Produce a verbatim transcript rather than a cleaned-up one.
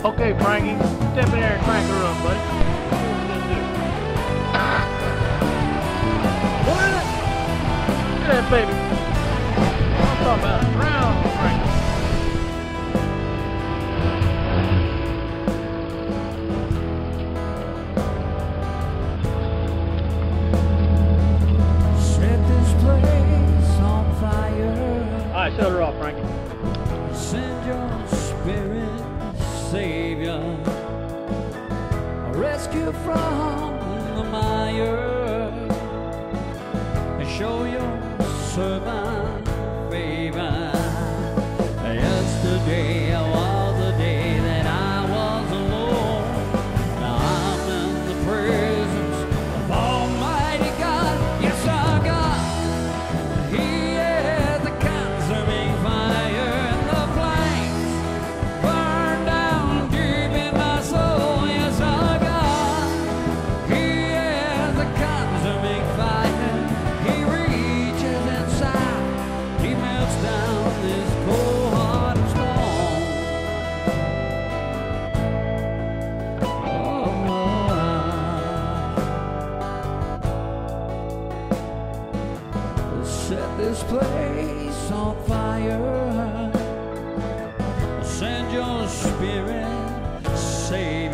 Okay, Frankie, step in there and crank her up, buddy. What? Look at that baby. I'm talking about a drown, Frankie. Set this place on fire. All right, shut her off, Frankie. Send your spirit, Savior, a rescue from the mire, and show your servant favor. Yesterday was the day that I was alone. Now I'm in the presence of Almighty God. Yes, our God, He is the consuming fire, and the flames burn down deep in my soul. Yes, our God, He is the consuming fire. He reaches inside, He melts down this cold heart of stone. Oh, set this place on fire. Send your spirit, save